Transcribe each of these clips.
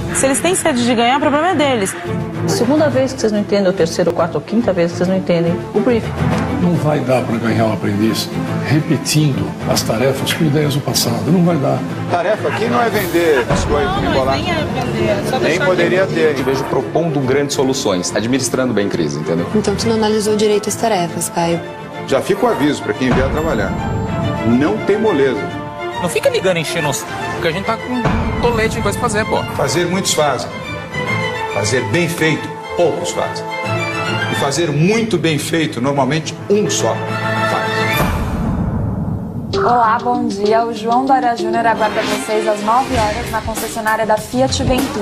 Se eles têm sede de ganhar, o problema é deles. Segunda vez que vocês não entendem, ou terceira, ou quarta, ou quinta vez que vocês não entendem o briefing. Não vai dar para ganhar um aprendiz repetindo as tarefas com ideias do passado. Não vai dar. Tarefa aqui não é vender as coisas e embolar. Nem é vender, só Nem poderia ter. Eu vejo propondo grandes soluções, administrando bem crise, entendeu? Então tu não analisou direito as tarefas, Caio. Já fica o aviso para quem vier trabalhar. Não tem moleza. Não fica ligando enchendo os... Porque a gente tá com um tolete de coisa pra fazer, pô. Fazer muitos fazem. Fazer bem feito, poucos fazem. E fazer muito bem feito, normalmente um só faz. Olá, bom dia. O João Dória Júnior aguarda vocês às 9 horas na concessionária da Fiat Ventura.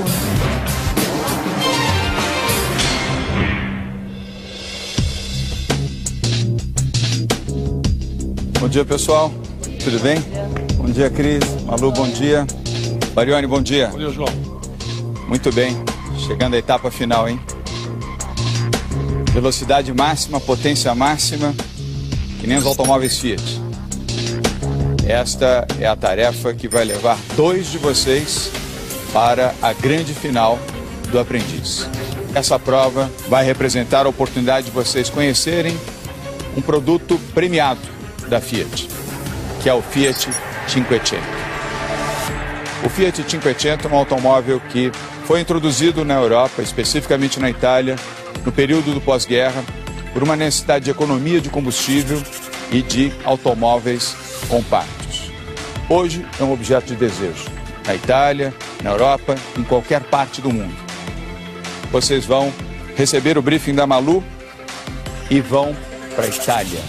Bom dia, pessoal. Tudo bem? Bom dia, Cris. Malu, bom dia. Barione, bom dia. Bom dia, João. Muito bem. Chegando à etapa final, hein? Velocidade máxima, potência máxima, que nem os automóveis Fiat. Esta é a tarefa que vai levar 2 de vocês para a grande final do aprendiz. Essa prova vai representar a oportunidade de vocês conhecerem um produto premiado da Fiat, que é o Fiat Cinquecento. O Fiat Cinquecento é um automóvel que foi introduzido na Europa, especificamente na Itália, no período do pós-guerra, por uma necessidade de economia de combustível e de automóveis compactos. Hoje é um objeto de desejo, na Itália, na Europa, em qualquer parte do mundo. Vocês vão receber o briefing da Malu e vão para a Itália.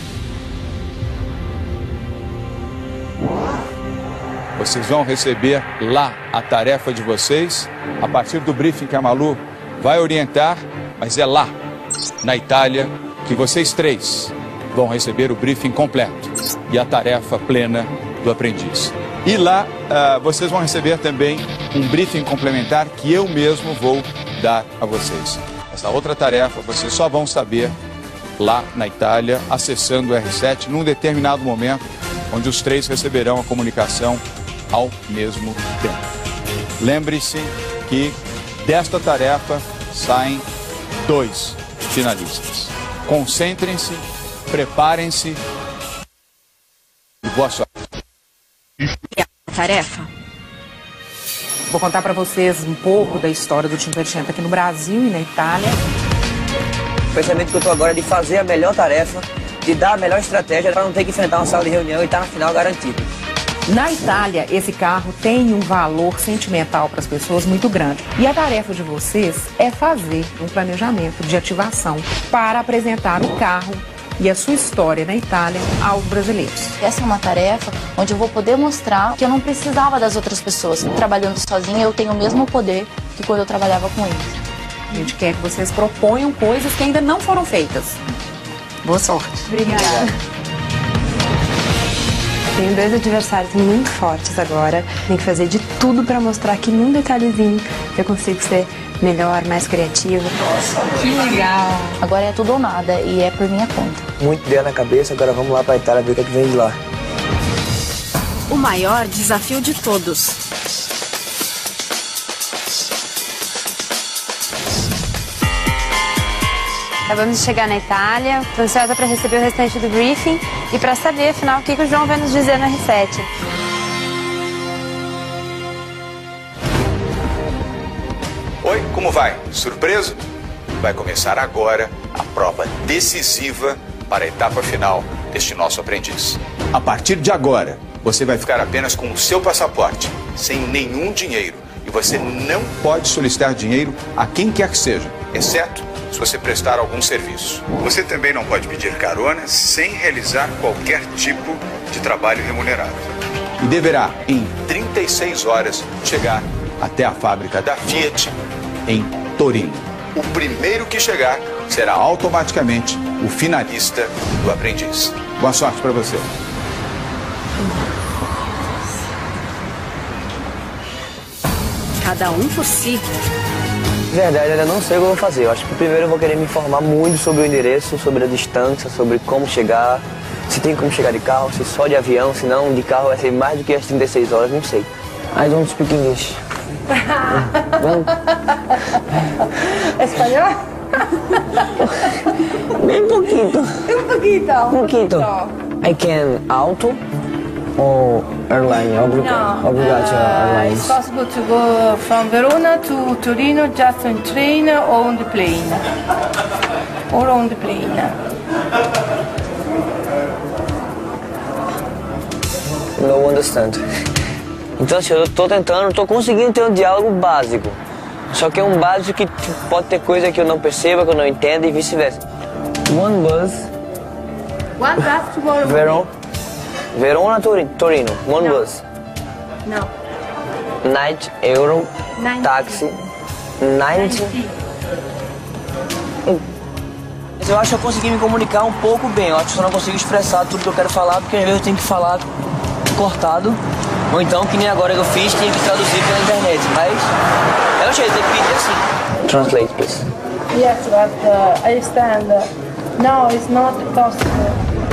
Vocês vão receber lá a tarefa de vocês, a partir do briefing que a Malu vai orientar, mas é lá, na Itália, que vocês 3 vão receber o briefing completo e a tarefa plena do aprendiz. E lá vocês vão receber também um briefing complementar que eu mesmo vou dar a vocês. Essa outra tarefa vocês só vão saber lá na Itália, acessando o R7, num determinado momento, onde os 3 receberão a comunicação ao mesmo tempo. Lembre-se que desta tarefa saem 2 finalistas. Concentrem-se, preparem-se e boa sorte. Tarefa. Vou contar para vocês um pouco da história do Cinquecento aqui no Brasil e na Itália. O pensamento que eu estou agora é de fazer a melhor tarefa, de dar a melhor estratégia para não ter que enfrentar uma sala de reunião e estar na final garantido. Na Itália, esse carro tem um valor sentimental para as pessoas muito grande. E a tarefa de vocês é fazer um planejamento de ativação para apresentar o carro e a sua história na Itália aos brasileiros. Essa é uma tarefa onde eu vou poder mostrar que eu não precisava das outras pessoas. Trabalhando sozinha, eu tenho o mesmo poder que quando eu trabalhava com eles. A gente quer que vocês proponham coisas que ainda não foram feitas. Boa sorte. Obrigada. Tenho 2 adversários muito fortes agora. Tem que fazer de tudo para mostrar que num detalhezinho eu consigo ser melhor, mais criativa. Nossa, que legal. Agora é tudo ou nada e é por minha conta. Muito ideia na cabeça, agora vamos lá para a Itália ver o que é que vem de lá. O maior desafio de todos. Acabamos de chegar na Itália, estou ansiosa para receber o restante do briefing e para saber, afinal, o que o João vai nos dizer no R7. Oi, como vai? Surpreso? Vai começar agora a prova decisiva para a etapa final deste nosso aprendiz. A partir de agora, você vai ficar apenas com o seu passaporte, sem nenhum dinheiro. E você não pode solicitar dinheiro a quem quer que seja, exceto se você prestar algum serviço. Você também não pode pedir carona sem realizar qualquer tipo de trabalho remunerado. E deverá, em 36 horas, chegar até a fábrica da Fiat em Torino. O primeiro que chegar será automaticamente o finalista do aprendiz. Boa sorte para você. Cada um por si. De verdade, ainda não sei o que eu vou fazer. Eu acho que primeiro eu vou querer me informar muito sobre o endereço, sobre a distância, sobre como chegar, se tem como chegar de carro, se só de avião, se não de carro vai ser mais do que as 36 horas, não sei. I don't speak English. Espanhol? Bem pouquinho. Un poquito. I can auto or airline? Obrigado, airlines. It's possible to go from Verona to Torino just on train or on the plane. Or on the plane. No understand. Então, assim, eu tô conseguindo ter um diálogo básico. Só que é um básico que pode ter coisa que eu não perceba, que eu não entenda e vice-versa. One bus tomorrow. Verona, Torino. One bus. No. €90 táxi. 90. Mas eu acho que eu consegui me comunicar um pouco bem. Eu acho que só não consigo expressar tudo que eu quero falar, porque às vezes eu tenho que falar cortado. Ou então, que nem agora que eu fiz, tinha que traduzir pela internet. Mas é o jeito, tem que pedir assim. Translate, please. Yes, but I understand. No, it's not possible.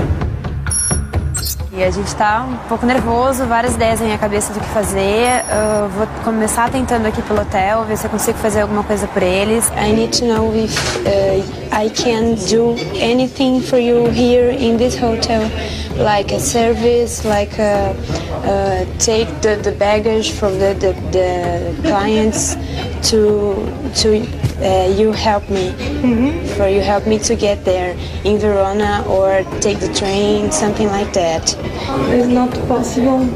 E a gente tá um pouco nervoso, várias ideias na minha cabeça do que fazer. Vou começar tentando aqui pelo hotel, ver se eu consigo fazer alguma coisa por eles. I need to know if I can do anything for you here in this hotel, like a service, like take the baggage from the clients to you help me, for you help me to get there in Verona or take the train, something like that. It's not possible.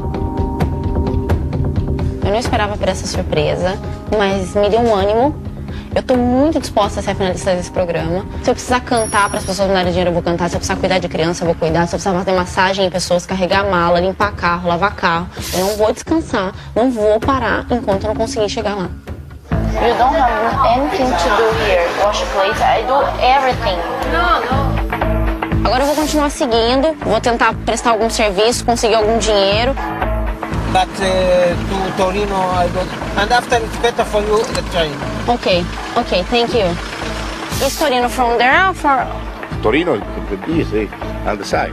Eu não esperava por essa surpresa, mas me deu um ânimo. Eu tô muito disposta a ser a finalista desse programa. Se eu precisar cantar para as pessoas me darem dinheiro, eu vou cantar. Se eu precisar cuidar de criança, eu vou cuidar. Se eu precisar fazer massagem em pessoas, carregar mala, limpar carro, lavar carro, eu não vou descansar, não vou parar enquanto eu não conseguir chegar lá. You don't have anything to do here. Wash plates, I do everything. No. Agora eu vou continuar seguindo, vou tentar prestar algum serviço, conseguir algum dinheiro. But to Torino, I don't. And after it's better for you the train. Okay, thank you. Is Torino from there or from? Torino, yes, on the side.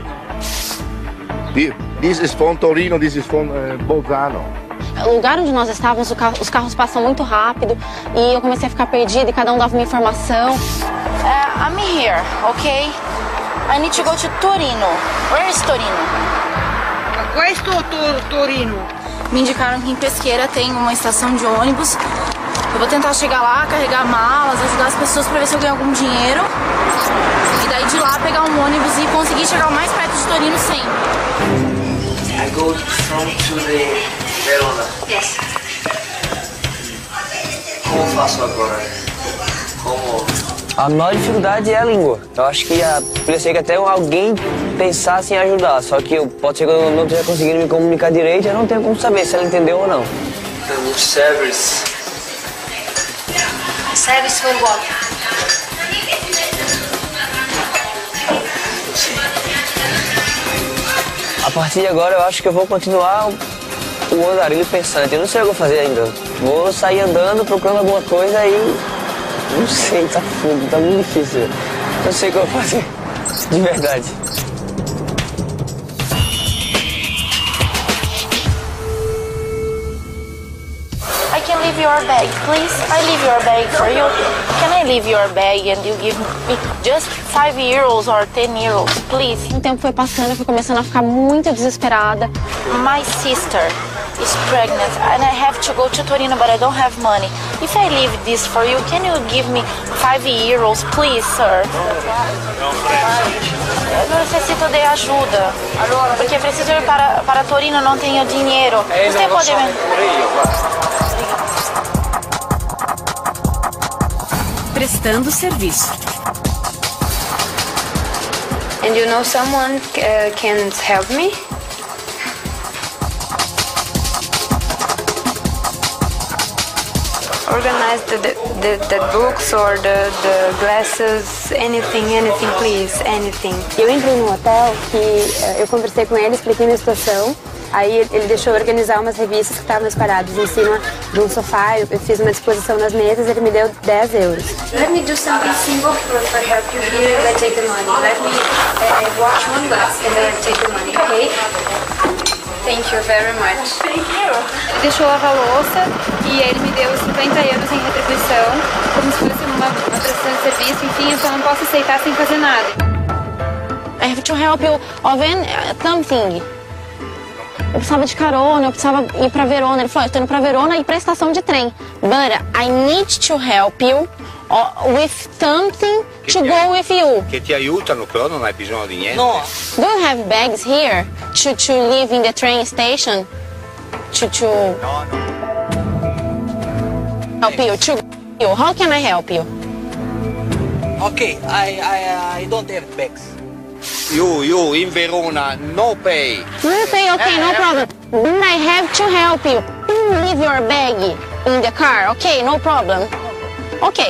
This is from Torino, this is from Bolzano. O lugar onde nós estávamos, os carros passam muito rápido e eu comecei a ficar perdida e cada um dava uma informação. I'm here, okay? I need to go to Torino. Where is Torino? Where is Torino? Me indicaram que em Pesqueira tem uma estação de ônibus. Eu vou tentar chegar lá, carregar malas, ajudar as pessoas para ver se eu ganho algum dinheiro. E daí de lá pegar um ônibus e conseguir chegar o mais perto de Torino sempre. I go from to the Verona. Yes. Como eu faço agora? A maior dificuldade é a língua. Eu acho que podia ser que até alguém pensasse em ajudar, só que pode ser que eu não esteja conseguindo me comunicar direito e eu não tenho como saber se ela entendeu ou não. Service. Service for what? A partir de agora eu acho que eu vou continuar o andarilho pensante. Eu não sei o que eu vou fazer ainda. Vou sair andando, procurando alguma coisa e... Não sei, tá fundo, tá muito difícil. Não sei o que eu vou fazer, de verdade. I can leave your bag, please. I leave your bag for you. Can I leave your bag and you give me just €5 or €10, please? O tempo foi passando, eu fui começando a ficar muito desesperada. My sister is pregnant and I have to go to Torino, but I don't have money. If I leave this for you, can you give me €5, please, sir? Eu necessito de ajuda, porque preciso ir para Torino, não tenho dinheiro. Você pode me... Prestando serviço. And you know someone can help me? Organize the books or the glasses, anything, please, anything. Eu entrei num hotel que eu conversei com ele, expliquei minha situação. Aí ele deixou eu organizar umas revistas que estavam espalhadas em cima de um sofá. Eu fiz uma disposição nas mesas e ele me deu €10. Let me do something simple for help you here and I take the money. Let me watch one glass and then I take the money, okay? Thank you very much. Thank you. Ele deixou eu lavar a louça e ele me deu 50 euros em retribuição, como se fosse uma prestação de serviço. Enfim, eu só não posso aceitar sem fazer nada. I have to help you of something. Eu precisava de carona, eu precisava ir pra Verona. Ele falou, eu tô indo pra Verona e pra estação de trem. But I need to help you with something to go with you. Che ti aiutano, però non hai bisogno di niente. No. Do you have bags here to leave in the train station? No. Help you, to you. How can I help you? Okay, I don't have bags. You in Verona, no pay. Okay, no problem. But I have to help you. Leave your bag in the car, okay? No problem. Okay.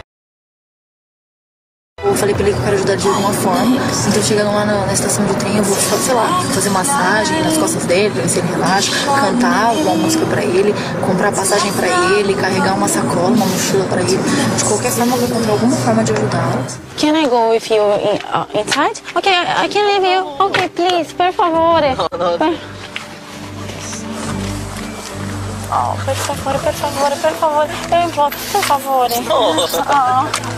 Eu falei pra ele que eu quero ajudar de alguma forma. Então, chegando lá na estação de trem, eu vou, sei lá, fazer massagem nas costas dele, pra ver se ele relaxa, cantar uma música pra ele, comprar passagem pra ele, carregar uma sacola, uma mochila pra ele. De qualquer forma, eu vou encontrar alguma forma de ajudá-lo. Can I go with you inside? Okay, I can leave you. Okay, please, per favore. Oh, per favore, per favore, per favore. Eu imploro, per favore. Oh.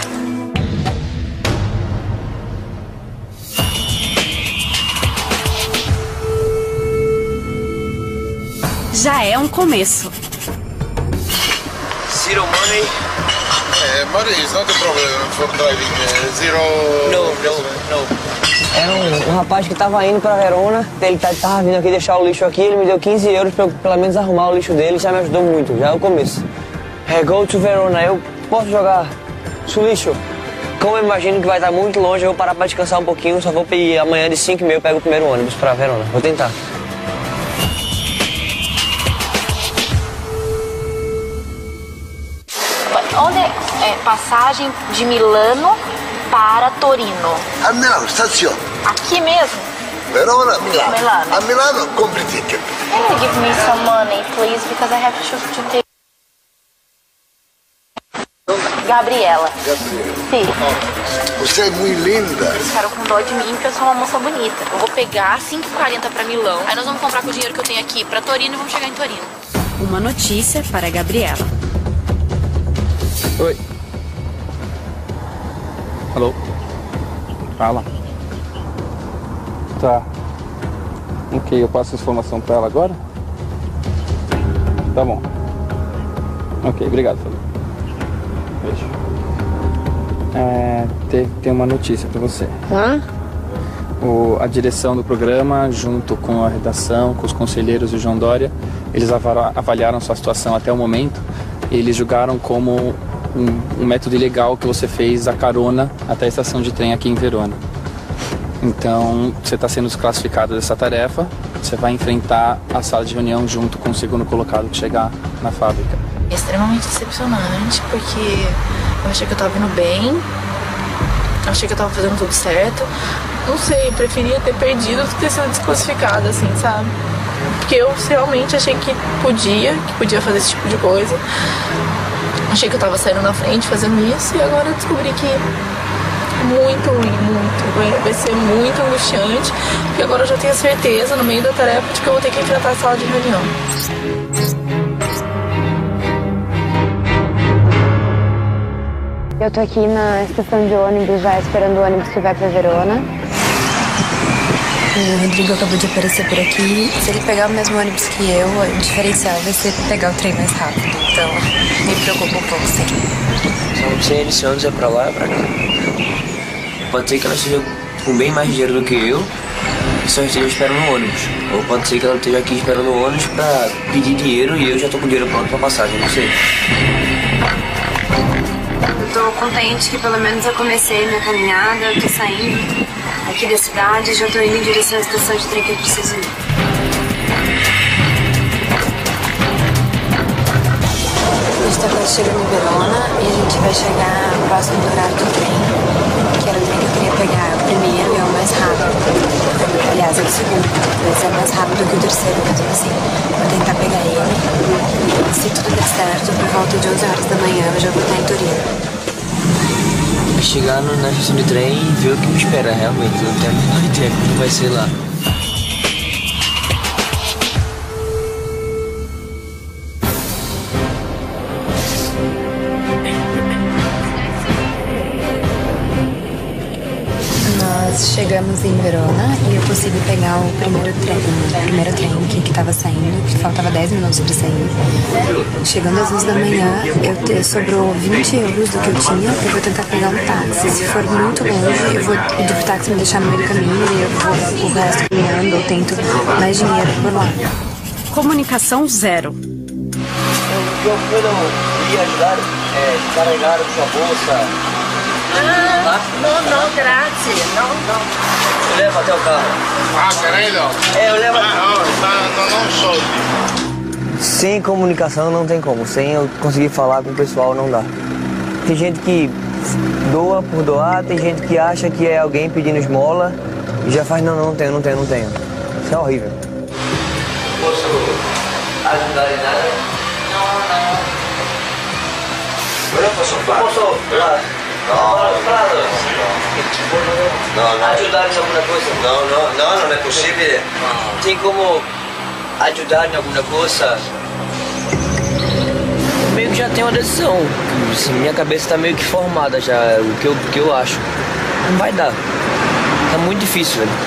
Já é um começo. Zero money? Money is not a problem for driving. Zero... No. Era um rapaz que tava indo pra Verona, ele tava vindo aqui deixar o lixo aqui, ele me deu 15 euros pra eu pelo menos arrumar o lixo dele, já me ajudou muito, já é o começo. Go to Verona, eu posso jogar o lixo? Como eu imagino que vai estar muito longe, eu vou parar pra descansar um pouquinho, só vou pedir amanhã de 5h30 eu pego o primeiro ônibus pra Verona, vou tentar. Onde é passagem de Milano para Torino? A Milano, stazione. Aqui mesmo? Verona, Milano. Milano. A Milano, compri ticket. Can you give me some money, please? Because I have to take... Gabriela. Sim. Você é muito linda. Eles ficaram com dó de mim porque eu sou uma moça bonita. Eu vou pegar 5h40 para Milão. Aí nós vamos comprar com o dinheiro que eu tenho aqui para Torino e vamos chegar em Torino. Uma notícia para Gabriela. Oi. Alô? Fala. Tá. Ok, eu passo a informação pra ela agora? Tá bom. Ok, obrigado, Fábio. Beijo. Tem uma notícia pra você. A direção do programa, junto com a redação, com os conselheiros e o João Dória, eles avaliaram sua situação até o momento e eles julgaram como um método ilegal que você fez a carona até a estação de trem aqui em Verona. Então, você está sendo desclassificado dessa tarefa, você vai enfrentar a sala de reunião junto com o segundo colocado que chegar na fábrica. É extremamente decepcionante, porque eu achei que eu tava indo bem, eu achei que eu tava fazendo tudo certo. Não sei, eu preferia ter perdido do que ter sido desclassificada, assim, sabe? Porque eu realmente achei que podia fazer esse tipo de coisa. Achei que eu tava saindo na frente fazendo isso e agora eu descobri que muito ruim, muito. Vai ser muito angustiante, porque agora eu já tenho certeza, no meio da tarefa, de que eu vou ter que enfrentar a sala de reunião. Eu tô aqui na estação de ônibus já esperando o ônibus que vai pra Verona. O Rodrigo acabou de aparecer por aqui. Se ele pegar o mesmo ônibus que eu, o diferencial vai ser pegar o trem mais rápido. Então, me preocupa um pouco, sim. São 100 anos, é pra lá, é pra cá. Pode ser que ela esteja com bem mais dinheiro do que eu e só esteja esperando o ônibus. Ou pode ser que ela esteja aqui esperando o ônibus pra pedir dinheiro e eu já tô com dinheiro pronto pra passagem, não sei. Eu tô contente que pelo menos eu comecei minha caminhada, eu tô saindo aqui da cidade e já tô indo em direção à estação de trem que eu preciso ir. A gente tá quase chegando em Verona e a gente vai chegar próximo do horário do trem, que era o trem que eu queria pegar, é o primeiro e é o mais rápido. Aliás, é o segundo, mas é mais rápido que o terceiro, mesmo assim. Vou tentar pegar ele e se tudo der certo, por volta de 11 horas da manhã eu já vou estar em Torino. Chegar na estação de trem e ver o que me espera, realmente. Eu não tenho a menor ideia do que vai ser lá. Chegamos em Verona e eu consegui pegar o primeiro trem que estava saindo, que faltava 10 minutos para sair. Chegando às 11 da manhã, sobrou 20 euros do que eu tinha. Eu vou tentar pegar um táxi. Se for muito longe, eu vou pedir pro táxi me deixar no meio do caminho e eu vou o resto caminhando ou tento mais dinheiro por lá. Comunicação zero. Eu podia ajudar a carregar sua bolsa. Não, grazie. Não. Eu levo até o carro. Ah, querendo? Eu levo até... Não solde. Sem comunicação não tem como. Sem eu conseguir falar com o pessoal não dá. Tem gente que doa por doar, tem gente que acha que é alguém pedindo esmola e já faz, não tenho. Isso é horrível. Posso ajudar em nada? Não. Eu posso falar. Não. Ajudar em alguma coisa? Não é possível. Tem como ajudar em alguma coisa? Meio que já tenho uma decisão. Assim, minha cabeça está meio que formada já, o que eu acho. Não vai dar. Tá muito difícil, velho.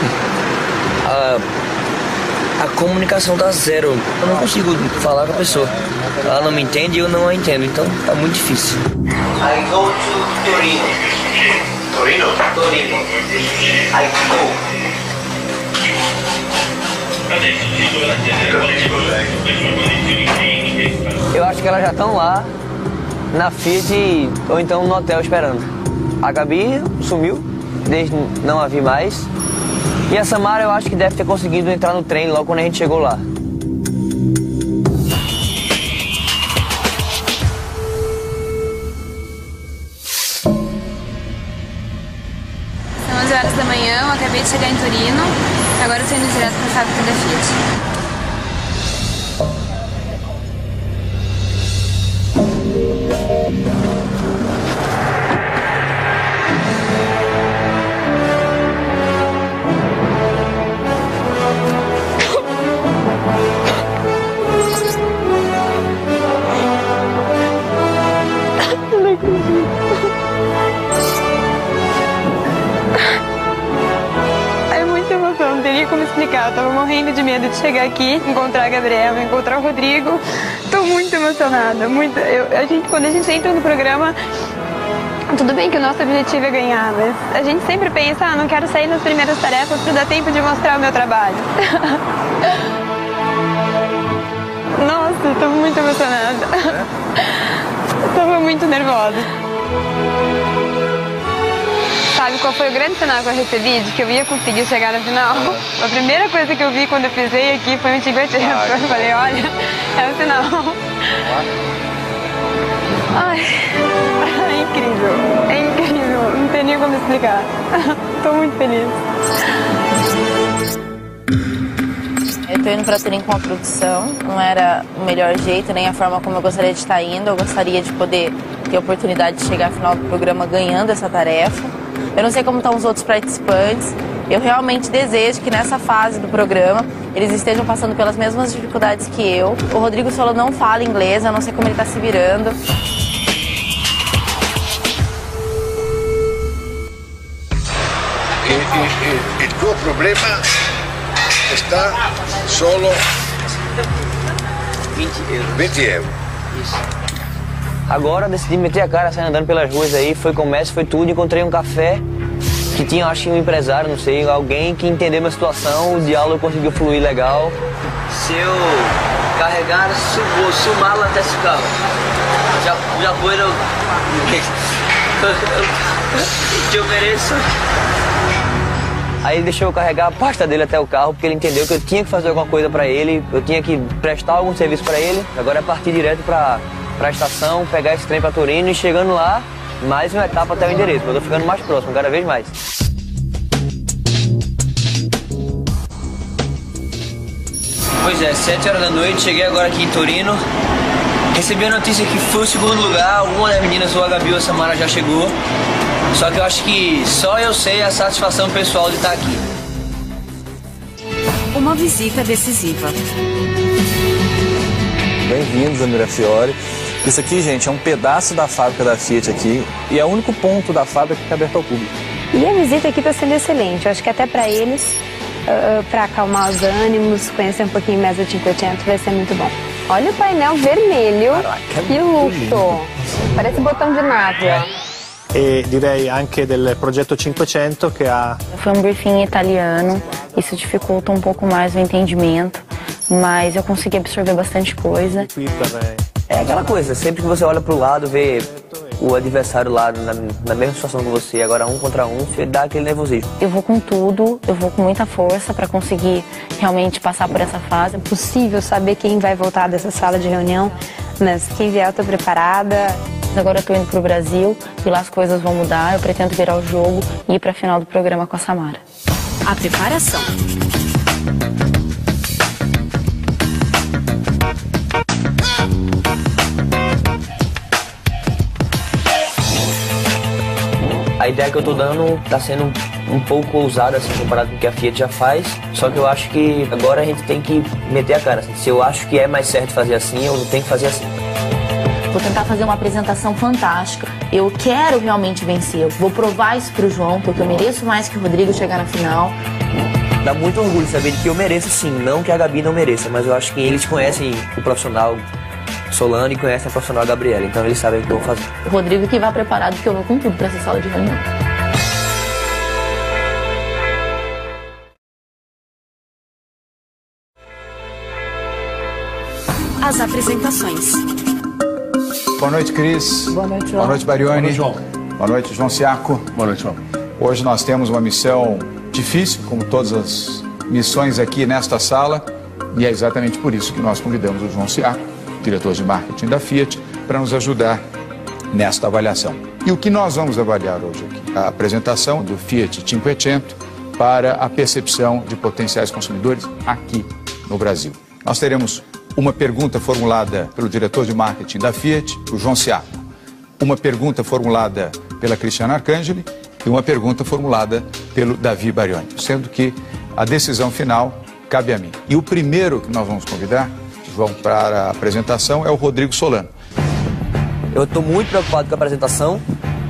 A comunicação tá zero. Eu não consigo falar com a pessoa. Ela não me entende e eu não a entendo. Então tá muito difícil. I go to Torino. Torino. I go. Eu acho que elas já estão lá na Fiat ou então no hotel esperando. A Gabi sumiu, desde não a vi mais. E a Samara eu acho que deve ter conseguido entrar no trem logo quando a gente chegou lá. São 11 horas da manhã, eu acabei de chegar em Torino. Agora eu estou indo direto para a fábrica da Fiat. É muita emoção, não teria como explicar. Eu tava morrendo de medo de chegar aqui, encontrar a Gabriela, encontrar o Rodrigo. Tô muito emocionada, quando a gente entra no programa, tudo bem que o nosso objetivo é ganhar, mas a gente sempre pensa, não quero sair nas primeiras tarefas para dar tempo de mostrar o meu trabalho. Nossa, tô muito emocionada. Tava muito nervosa. Sabe qual foi o grande sinal que eu recebi de que eu ia conseguir chegar na final? A primeira coisa que eu vi quando eu pisei aqui foi um Cinquecento. Eu falei, olha, é um sinal. Ai, é incrível, não tem nem como explicar. Tô muito feliz. Eu tô indo pra Turim com a produção, não era o melhor jeito, nem a forma como eu gostaria de estar indo. Eu gostaria de poder ter a oportunidade de chegar ao final do programa ganhando essa tarefa. Eu não sei como estão os outros participantes. Eu realmente desejo que nessa fase do programa eles estejam passando pelas mesmas dificuldades que eu. O Rodrigo Solo não fala inglês, eu não sei como ele está se virando. Il tuo problema está solo 20 euros. Isso. Agora decidi meter a cara, sair andando pelas ruas aí, foi comércio, foi tudo, encontrei um café que tinha, acho que um empresário, não sei, alguém que entendeu minha situação, o diálogo conseguiu fluir legal. Se eu carregar sua mala até esse carro, já foi no... que eu mereço. Aí ele deixou eu carregar a pasta dele até o carro, porque ele entendeu que eu tinha que fazer alguma coisa pra ele, eu tinha que prestar algum serviço pra ele. Agora é partir direto pra estação, pegar esse trem pra Torino e chegando lá, mais uma etapa até o endereço. Eu tô ficando mais próximo, cada vez mais. Pois é, 7 horas da noite, cheguei agora aqui em Torino. Recebi a notícia que foi o segundo lugar, uma das meninas, ou a Gabi ou a Samara, já chegou. Só que eu acho que só eu sei a satisfação pessoal de estar aqui. Uma visita decisiva. Bem-vindos a Mirafiori. Isso aqui, gente, é um pedaço da fábrica da Fiat aqui e é o único ponto da fábrica que é aberto ao público. E a visita aqui está sendo excelente. Eu acho que até para eles, para acalmar os ânimos, conhecer um pouquinho mais o 500 vai ser muito bom. Olha o painel vermelho. Caraca, que luxo. Parece botão de nave, ó. E direi anche del progetto 500 che ha... Foi um briefing em italiano, isso dificulta um pouco mais o entendimento, mas eu consegui absorver bastante coisa. É aquela coisa, sempre que você olha pro lado, vê o adversário lá na mesma situação que você, agora 1 contra 1, você dá aquele nervosismo. Eu vou com tudo, eu vou com muita força para conseguir realmente passar por essa fase. É possível saber quem vai voltar dessa sala de reunião, mas quem vier eu tô preparada. Agora eu tô indo pro Brasil e lá as coisas vão mudar, eu pretendo virar o jogo e ir pra final do programa com a Samara. A preparação. A ideia que eu tô dando tá sendo um pouco ousada, assim, comparado com o que a Fiat já faz, só que eu acho que agora a gente tem que meter a cara, assim. Se eu acho que é mais certo fazer assim, eu tenho que fazer assim. Vou tentar fazer uma apresentação fantástica. Eu quero realmente vencer. Eu vou provar isso pro João, porque eu mereço mais que o Rodrigo chegar na final. Dá muito orgulho saber que eu mereço sim, não que a Gabi não mereça, mas eu acho que eles conhecem o profissional Solano e conhecem a profissional Gabriela, então eles sabem o que eu vou fazer. O Rodrigo que vai preparado, porque eu vou com tudo pra essa sala de reunião. As apresentações. Boa noite, Cris. Boa noite, João. Boa noite, Barioni. Boa noite, João. Boa noite, João Ciaco. Boa noite, João. Hoje nós temos uma missão difícil, como todas as missões aqui nesta sala, e é exatamente por isso que nós convidamos o João Ciaco, diretor de marketing da Fiat, para nos ajudar nesta avaliação. E o que nós vamos avaliar hoje aqui? A apresentação do Fiat 500 para a percepção de potenciais consumidores aqui no Brasil. Nós teremos uma pergunta formulada pelo diretor de marketing da Fiat, o João Ciaco, uma pergunta formulada pela Cristiana Arcangeli e uma pergunta formulada pelo Davi Barioni, sendo que a decisão final cabe a mim. E o primeiro que nós vamos convidar, João, para a apresentação é o Rodrigo Solano. Eu estou muito preocupado com a apresentação,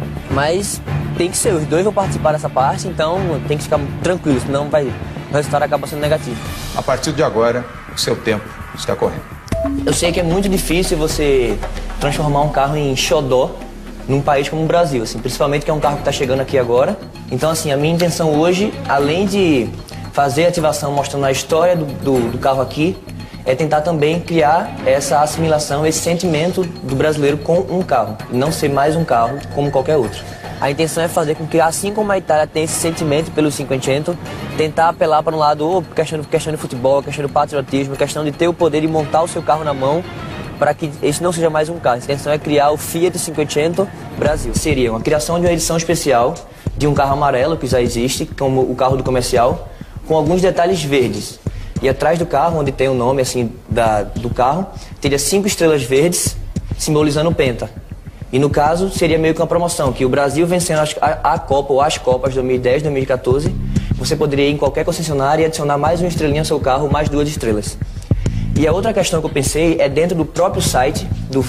mas tem que ser, os dois vão participar dessa parte, então tem que ficar tranquilo, senão o resultado acaba sendo negativo. A partir de agora, o seu tempo está correndo. Eu sei que é muito difícil você transformar um carro em xodó num país como o Brasil, assim, principalmente que é um carro que está chegando aqui agora. Então, assim, a minha intenção hoje, além de fazer a ativação mostrando a história do carro aqui, é tentar também criar essa assimilação, esse sentimento do brasileiro com um carro, não ser mais um carro como qualquer outro. A intenção é fazer com que, assim como a Itália tem esse sentimento pelo 500, tentar apelar para um lado, questão de futebol, questão do patriotismo, questão de ter o poder de montar o seu carro na mão, para que esse não seja mais um carro. A intenção é criar o Fiat 500 Brasil. Seria uma criação de uma edição especial de um carro amarelo, que já existe, como o carro do comercial, com alguns detalhes verdes. E atrás do carro, onde tem o nome assim, do carro, teria 5 estrelas verdes, simbolizando o Penta. E no caso, seria meio que uma promoção, que o Brasil vencendo a Copa ou as Copas 2010, 2014, você poderia ir em qualquer concessionária e adicionar mais uma estrelinha ao seu carro, mais 2 estrelas. E a outra questão que eu pensei é dentro do próprio site, do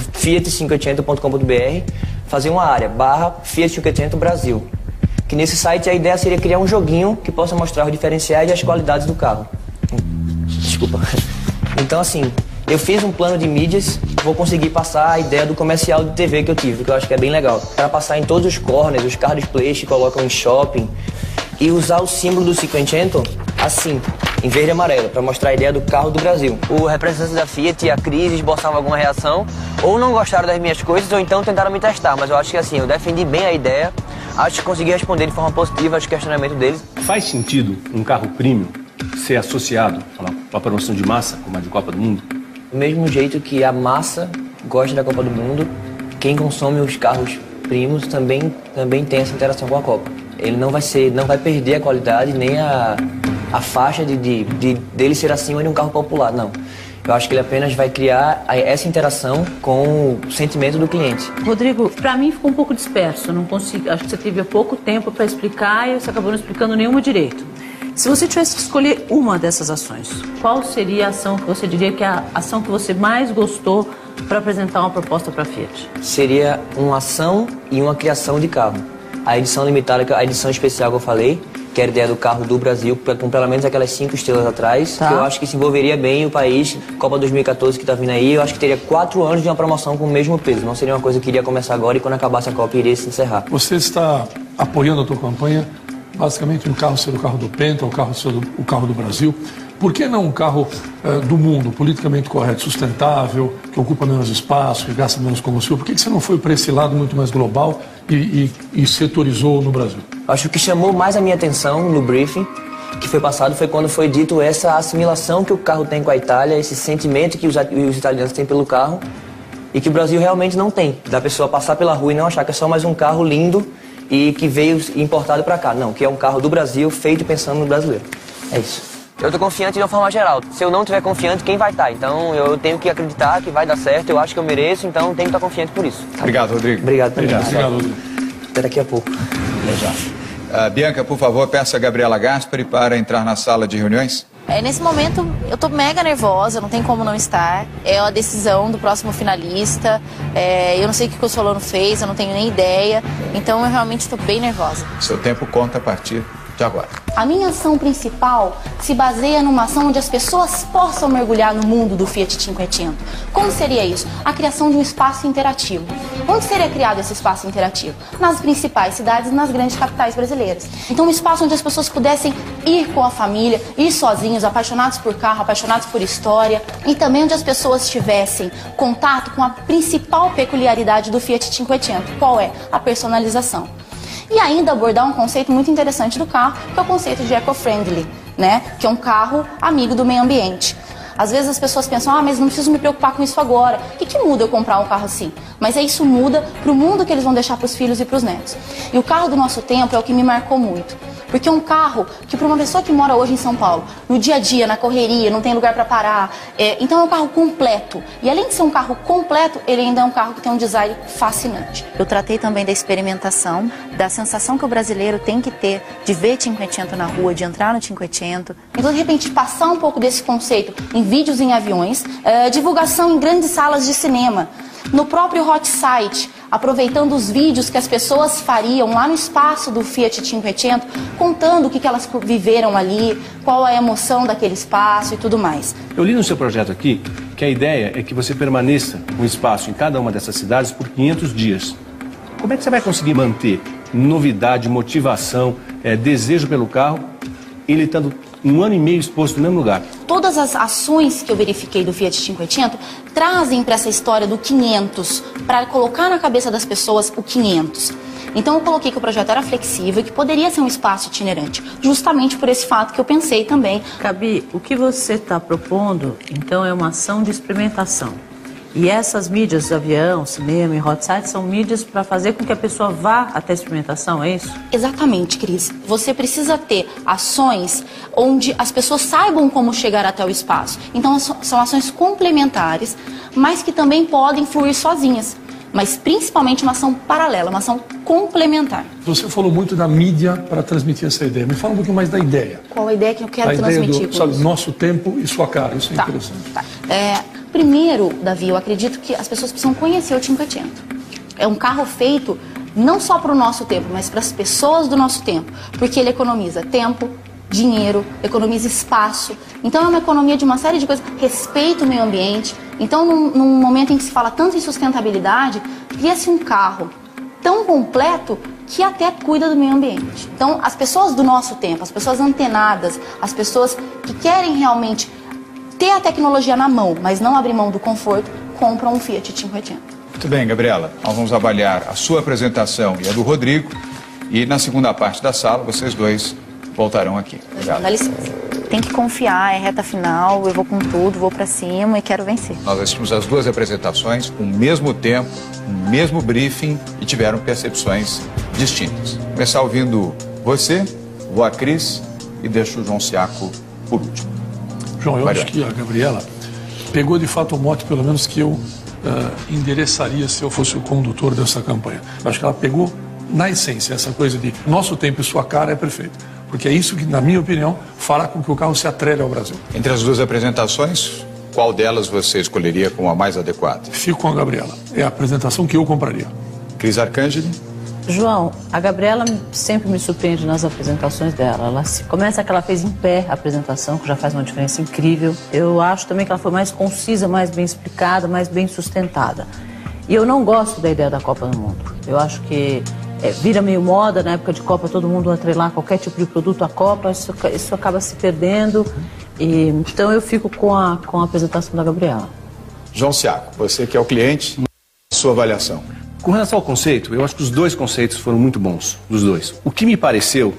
fiat500.com.br, fazer uma área, /Fiat 500 Brasil. Que nesse site a ideia seria criar um joguinho que possa mostrar os diferenciais e as qualidades do carro. Desculpa. Então, assim, eu fiz um plano de mídias, vou conseguir passar a ideia do comercial de TV que eu tive, que eu acho que é bem legal. Para passar em todos os corners, os car displays que colocam em shopping, e usar o símbolo do 500 assim, em verde e amarelo, para mostrar a ideia do carro do Brasil. O representante da Fiat e a Cris esboçavam alguma reação, ou não gostaram das minhas coisas, ou então tentaram me testar, mas eu acho que assim, eu defendi bem a ideia, acho que consegui responder de forma positiva aos questionamentos deles. Faz sentido um carro premium ser associado a uma promoção de massa, como a de Copa do Mundo? Do mesmo jeito que a massa gosta da Copa do Mundo, quem consome os carros premiums também tem essa interação com a Copa. Ele não vai perder a qualidade nem a faixa dele ser acima de um carro popular, não. Eu acho que ele apenas vai criar essa interação com o sentimento do cliente. Rodrigo, para mim ficou um pouco disperso, não consigo, acho que você teve pouco tempo para explicar e você acabou não explicando nenhuma direito. Se você tivesse que escolher uma dessas ações, qual seria a ação que você diria que é a ação que você mais gostou para apresentar uma proposta para a Fiat? Seria uma ação e uma criação de carro. a edição limitada, a edição especial que eu falei, que era a ideia do carro do Brasil, com pelo menos aquelas 5 estrelas atrás, que eu acho que se envolveria bem o país. Copa 2014 que tá vindo aí, eu acho que teria 4 anos de uma promoção com o mesmo peso. Não seria uma coisa que iria começar agora e quando acabasse a Copa iria se encerrar. Você está apoiando a tua campanha, basicamente um carro ser o carro do Penta, o carro ser o carro do Brasil. Por que não um carro do mundo, politicamente correto, sustentável, que ocupa menos espaço, que gasta menos combustível? Por que você não foi para esse lado muito mais global e setorizou no Brasil? Acho que o que chamou mais a minha atenção no briefing que foi passado foi quando foi dito essa assimilação que o carro tem com a Itália, esse sentimento que os italianos têm pelo carro e que o Brasil realmente não tem. Da pessoa passar pela rua e não achar que é só mais um carro lindo e que veio importado para cá. Não, que é um carro do Brasil feito pensando no brasileiro. É isso. Eu tô confiante de uma forma geral. Se eu não tiver confiante, quem vai estar? Então eu tenho que acreditar que vai dar certo, eu acho que eu mereço, então tenho que estar confiante por isso. Obrigado, Rodrigo. Obrigado também. Obrigado, Rodrigo. Até daqui a pouco. Bianca, por favor, peça a Gabriela Gaspari para entrar na sala de reuniões. Nesse momento, eu tô mega nervosa, não tem como não estar. É a decisão do próximo finalista. Eu não sei o que o Solano fez, eu não tenho nem ideia. Então eu realmente estou bem nervosa. Seu tempo conta a partir de agora. A minha ação principal se baseia numa ação onde as pessoas possam mergulhar no mundo do Fiat Cinquecento. Como seria isso? A criação de um espaço interativo. Onde seria criado esse espaço interativo? Nas principais cidades e nas grandes capitais brasileiras. Então um espaço onde as pessoas pudessem ir com a família, ir sozinhos, apaixonados por carro, apaixonados por história, e também onde as pessoas tivessem contato com a principal peculiaridade do Fiat Cinquecento. Qual é? A personalização. E ainda abordar um conceito muito interessante do carro, que é o conceito de eco-friendly, né? Que é um carro amigo do meio ambiente. Às vezes as pessoas pensam, mas não preciso me preocupar com isso agora. O que muda eu comprar um carro assim? Mas isso muda para o mundo que eles vão deixar para os filhos e para os netos. E o carro do nosso tempo é o que me marcou muito. Porque é um carro que para uma pessoa que mora hoje em São Paulo, no dia a dia, na correria, não tem lugar para parar, então é um carro completo. E além de ser um carro completo, ele ainda é um carro que tem um design fascinante. Eu tratei também da experimentação, da sensação que o brasileiro tem que ter de ver Cinquecento na rua, de entrar no Cinquecento. Então, de repente, passar um pouco desse conceito em vídeos em aviões, divulgação em grandes salas de cinema, no próprio hot site, aproveitando os vídeos que as pessoas fariam lá no espaço do Fiat Cinquecento, contando o que elas viveram ali, qual a emoção daquele espaço e tudo mais. Eu li no seu projeto aqui que a ideia é que você permaneça com espaço em cada uma dessas cidades por 500 dias. Como é que você vai conseguir manter novidade, motivação, desejo pelo carro, ele estando 1 ano e meio exposto no mesmo lugar? Todas as ações que eu verifiquei do Fiat Cinquecento trazem para essa história do 500, para colocar na cabeça das pessoas o 500. Então eu coloquei que o projeto era flexível e que poderia ser um espaço itinerante, justamente por esse fato que eu pensei também. Gabi, o que você está propondo, então, é uma ação de experimentação. E essas mídias, avião, cinema e hot site, são mídias para fazer com que a pessoa vá até a experimentação, é isso? Exatamente, Cris. Você precisa ter ações onde as pessoas saibam como chegar até o espaço. Então são ações complementares, mas que também podem fluir sozinhas. Mas principalmente uma ação paralela, uma ação complementar. Você falou muito da mídia para transmitir essa ideia. Me fala um pouquinho mais da ideia. Qual a ideia que eu quero a transmitir? Ideia do, nosso tempo e sua cara. Isso é interessante. Tá. Primeiro, Davi, eu acredito que as pessoas precisam conhecer o Cinquecento. É um carro feito não só para o nosso tempo, mas para as pessoas do nosso tempo. Porque ele economiza tempo, dinheiro, economiza espaço. Então é uma economia de uma série de coisas. Respeita o meio ambiente. Então, num momento em que se fala tanto em sustentabilidade, cria-se um carro tão completo que até cuida do meio ambiente. Então, as pessoas do nosso tempo, as pessoas antenadas, as pessoas que querem realmente ter a tecnologia na mão, mas não abrir mão do conforto, compram um Fiat Cinquecento. Muito bem, Gabriela. Nós vamos avaliar a sua apresentação e a do Rodrigo. E na segunda parte da sala, vocês dois voltarão aqui. Obrigado. Dá licença. Tem que confiar, é reta final, eu vou com tudo, vou pra cima e quero vencer. Nós assistimos as duas apresentações com o mesmo tempo, o mesmo briefing e tiveram percepções distintas. Vou começar ouvindo você, vou a Cris e deixo o João Ciaco por último. João, eu acho que a Gabriela pegou de fato o mote, pelo menos, que eu endereçaria se eu fosse o condutor dessa campanha. Eu acho que ela pegou, na essência, essa coisa de nosso tempo e sua cara é perfeito. Porque é isso que, na minha opinião, fará com que o carro se atrele ao Brasil. Entre as duas apresentações, qual delas você escolheria como a mais adequada? Fico com a Gabriela. É a apresentação que eu compraria. Cris Arcangeli? João, a Gabriela sempre me surpreende nas apresentações dela. Começa que ela fez em pé a apresentação, que já faz uma diferença incrível. Eu acho também que ela foi mais concisa, mais bem explicada, mais bem sustentada. E eu não gosto da ideia da Copa do Mundo. Eu acho que vira meio moda, na época de Copa, todo mundo atrelar qualquer tipo de produto à Copa, isso acaba se perdendo. Então eu fico com a apresentação da Gabriela. João Ciaco, você que é o cliente, sua avaliação. Com relação ao conceito, eu acho que os dois conceitos foram muito bons, os dois. O que me pareceu,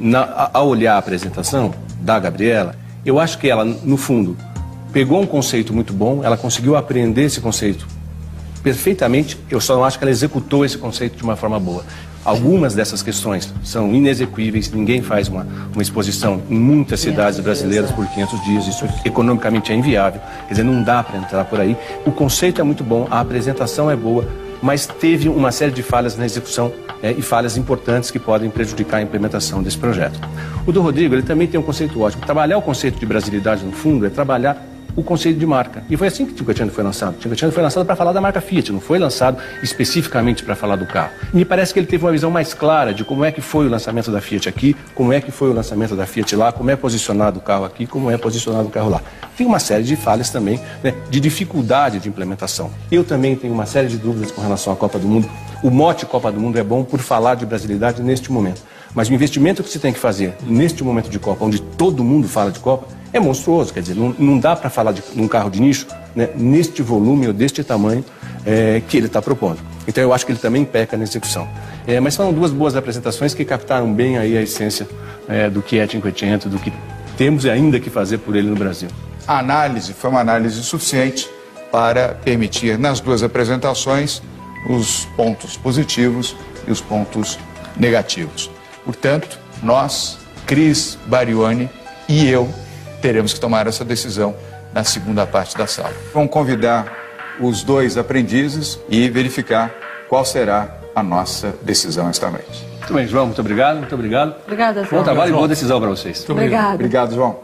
ao olhar a apresentação da Gabriela, eu acho que ela, no fundo, pegou um conceito muito bom, ela conseguiu aprender esse conceito perfeitamente, eu só não acho que ela executou esse conceito de uma forma boa. Algumas dessas questões são inexequíveis, ninguém faz uma exposição em muitas cidades brasileiras por 500 dias, isso economicamente é inviável, quer dizer, não dá para entrar por aí. O conceito é muito bom, a apresentação é boa, mas teve uma série de falhas na execução e falhas importantes que podem prejudicar a implementação desse projeto. O do Rodrigo, ele também tem um conceito ótimo. Trabalhar o conceito de brasilidade, no fundo, é trabalhar o conceito de marca. E foi assim que o Cinquecento foi lançado. O Cinquecento foi lançado para falar da marca Fiat, não foi lançado especificamente para falar do carro. E me parece que ele teve uma visão mais clara de como é que foi o lançamento da Fiat aqui, como é que foi o lançamento da Fiat lá, como é posicionado o carro aqui, como é posicionado o carro lá. Tem uma série de falhas também, né, de dificuldade de implementação. Eu também tenho uma série de dúvidas com relação à Copa do Mundo. O mote Copa do Mundo é bom por falar de brasilidade neste momento. Mas o investimento que se tem que fazer neste momento de Copa, onde todo mundo fala de Copa, é monstruoso. Quer dizer, não dá para falar de um carro de nicho, né, neste volume ou deste tamanho que ele está propondo. Então eu acho que ele também peca na execução. Mas foram duas boas apresentações que captaram bem aí a essência do que é Cinquecento, do que temos ainda que fazer por ele no Brasil. A análise foi uma análise suficiente para permitir nas duas apresentações os pontos positivos e os pontos negativos. Portanto, nós, Cris Barioni e eu, teremos que tomar essa decisão na segunda parte da sala. Vamos convidar os dois aprendizes e verificar qual será a nossa decisão esta noite. Muito bem, João, muito obrigado, muito obrigado. Obrigada, João. Bom trabalho e boa decisão para vocês. Muito obrigado. Obrigado, João.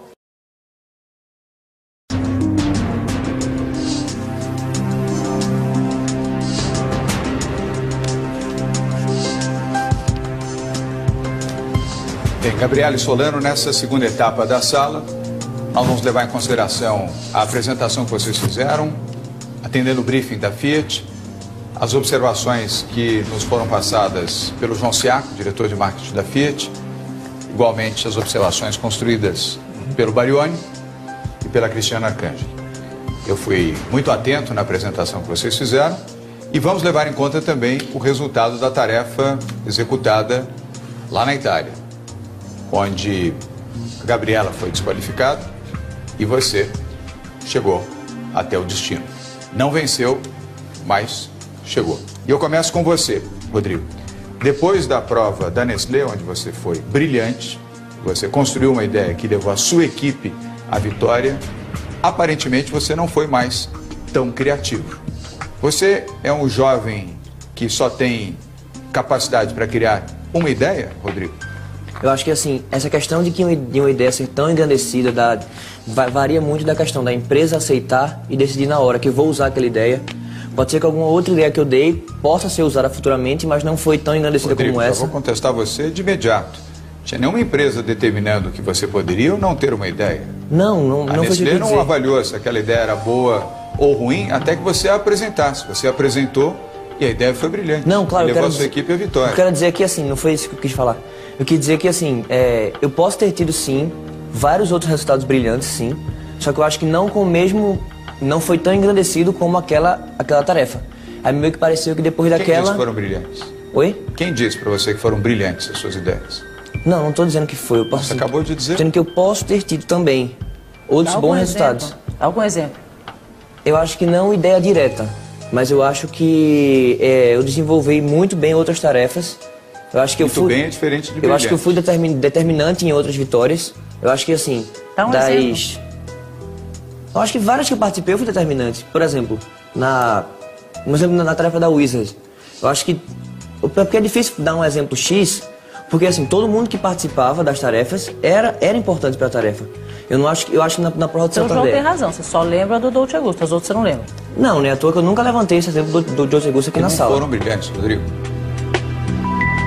Bem, Gabriela e Solano, nessa segunda etapa da sala, nós vamos levar em consideração a apresentação que vocês fizeram, atendendo o briefing da Fiat, as observações que nos foram passadas pelo João Ciaco, diretor de marketing da Fiat, igualmente as observações construídas pelo Barioni e pela Cristiana Arcangeli. Eu fui muito atento na apresentação que vocês fizeram e vamos levar em conta também o resultado da tarefa executada lá na Itália, onde a Gabriela foi desqualificada e você chegou até o destino. Não venceu, mas chegou. E eu começo com você, Rodrigo. Depois da prova da Nestlé, onde você foi brilhante, você construiu uma ideia que levou a sua equipe à vitória, aparentemente você não foi mais tão criativo. Você é um jovem que só tem capacidade para criar uma ideia, Rodrigo? Eu acho que assim, essa questão de uma ideia ser tão engrandecida varia muito da questão da empresa aceitar e decidir na hora que eu vou usar aquela ideia. Pode ser que alguma outra ideia que eu dei possa ser usada futuramente, mas não foi tão engrandecida Rodrigo, como essa. Eu vou contestar você de imediato. Tinha nenhuma empresa determinando que você poderia ou não ter uma ideia? Não a foi Nestlé dizer. não avaliou se aquela ideia era boa ou ruim até que você a apresentasse. Você apresentou e a ideia foi brilhante. Não, claro, levou a sua equipe à vitória. Eu quero dizer que assim, não foi isso que eu quis falar. Eu quis dizer que assim, eu posso ter tido sim vários outros resultados brilhantes, sim. Só que eu acho que não com o mesmo, não foi tão engrandecido como aquela tarefa. Aí meio que pareceu que depois daquela... Quem disse que foram brilhantes? Oi? Quem disse pra você que foram brilhantes as suas ideias? Não estou dizendo que foi. Você acabou de dizer. Dizendo que eu posso ter tido também outros bons resultados. Algum exemplo? Eu acho que não ideia direta, mas eu acho que eu desenvolvi muito bem outras tarefas. Eu acho que muito bem é diferente de brilhante. Eu acho que eu fui determinante em outras vitórias. Eu acho que assim, exemplo. Eu acho que várias que eu participei eu fui determinante. Por exemplo, na tarefa da Wizard. Eu acho que... Porque é difícil dar um exemplo X, porque assim, todo mundo que participava das tarefas era importante para a tarefa. Eu acho que na prova de Santander... O João tem razão, você só lembra do Dolce Gusto, as outras você não lembra. Não, nem à toa que eu nunca levantei esse exemplo do Dolce Gusto aqui na sala. Foram brilhantes, Rodrigo.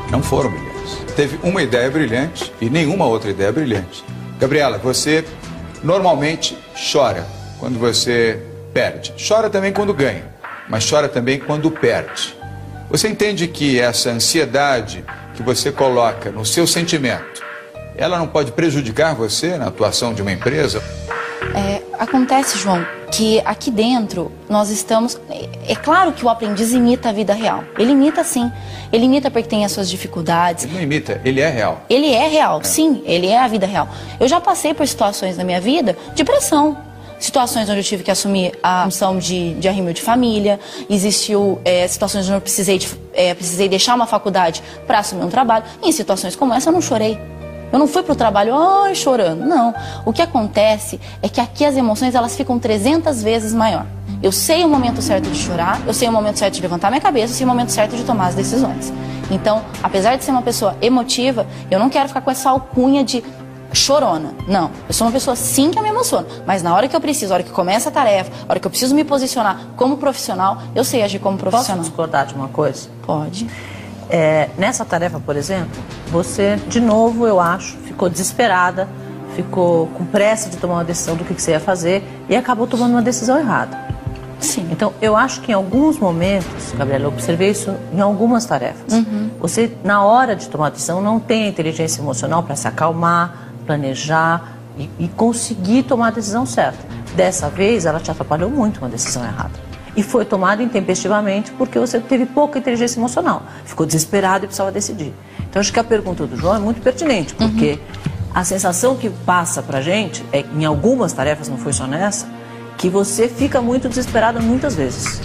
não foram brilhantes. Teve uma ideia brilhante e nenhuma outra ideia brilhante. Gabriela, você normalmente chora quando você perde. Chora também quando ganha, mas chora também quando perde. Você entende que essa ansiedade que você coloca no seu sentimento, ela não pode prejudicar você na atuação de uma empresa? Acontece, João, que aqui dentro nós estamos... É claro que o aprendiz imita a vida real. Ele imita sim. Ele imita porque tem as suas dificuldades. Ele não imita, ele é real. Ele é real, sim. Ele é a vida real. Eu já passei por situações na minha vida de pressão. Situações onde eu tive que assumir a função de arrimo de família. Existiu situações onde eu precisei deixar uma faculdade para assumir um trabalho. E em situações como essa eu não chorei. Eu não fui pro trabalho chorando, não. O que acontece é que aqui as emoções elas ficam 300 vezes maior. Eu sei o momento certo de chorar, eu sei o momento certo de levantar minha cabeça, eu sei o momento certo de tomar as decisões. Então, apesar de ser uma pessoa emotiva, eu não quero ficar com essa alcunha de chorona. Não, eu sou uma pessoa sim que eu me emociono, mas na hora que eu preciso, na hora que começa a tarefa, na hora que eu preciso me posicionar como profissional, eu sei agir como profissional. Posso discordar de uma coisa? Pode. Nessa tarefa, por exemplo, você, de novo, eu acho, ficou desesperada, ficou com pressa de tomar uma decisão do que você ia fazer e acabou tomando uma decisão errada. Sim. Então, eu acho que em alguns momentos, Gabriela, eu observei isso em algumas tarefas. Você, na hora de tomar a decisão, não tem a inteligência emocional para se acalmar, planejar e conseguir tomar a decisão certa. Dessa vez, ela te atrapalhou muito com a decisão errada. E foi tomada intempestivamente porque você teve pouca inteligência emocional. Ficou desesperado e precisava decidir. Então, acho que a pergunta do João é muito pertinente, porque a sensação que passa pra gente, em algumas tarefas, não foi só nessa, que você fica muito desesperado muitas vezes.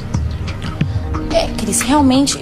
Cris, realmente,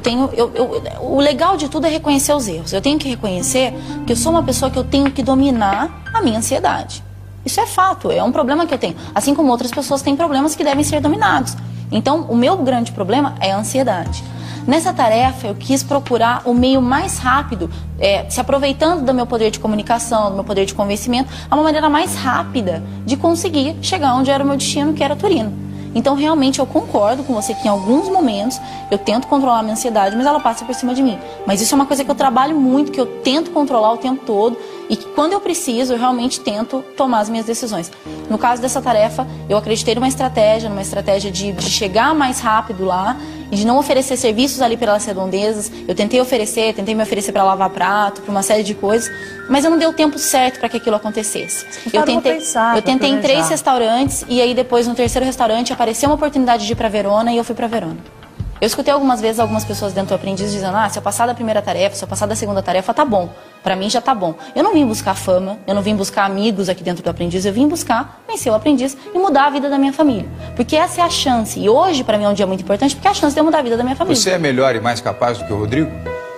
o legal de tudo é reconhecer os erros. Eu tenho que reconhecer que eu sou uma pessoa que eu tenho que dominar a minha ansiedade. Isso é fato, é um problema que eu tenho. Assim como outras pessoas têm problemas que devem ser dominados. Então, o meu grande problema é a ansiedade. Nessa tarefa, eu quis procurar o meio mais rápido, se aproveitando do meu poder de comunicação, do meu poder de convencimento, a uma maneira mais rápida de conseguir chegar onde era o meu destino, que era Turino. Então, realmente, eu concordo com você que em alguns momentos eu tento controlar a minha ansiedade, mas ela passa por cima de mim. Mas isso é uma coisa que eu trabalho muito, que eu tento controlar o tempo todo e que quando eu preciso, eu realmente tento tomar as minhas decisões. No caso dessa tarefa, eu acreditei numa estratégia de chegar mais rápido lá e de não oferecer serviços ali pelas redondezas. Eu tentei me oferecer para lavar prato, para uma série de coisas, mas eu não dei o tempo certo para que aquilo acontecesse. Eu tentei em 3 restaurantes e aí depois no 3º restaurante apareceu uma oportunidade de ir para Verona e eu fui para Verona. Eu escutei algumas vezes algumas pessoas dentro do aprendiz dizendo: se eu passar da primeira tarefa, se eu passar da segunda tarefa, tá bom. Pra mim já tá bom. Eu não vim buscar fama, eu não vim buscar amigos aqui dentro do aprendiz, eu vim buscar vencer o aprendiz e mudar a vida da minha família. Porque essa é a chance. E hoje, pra mim, é um dia muito importante, porque é a chance de eu mudar a vida da minha família. Você é melhor e mais capaz do que o Rodrigo?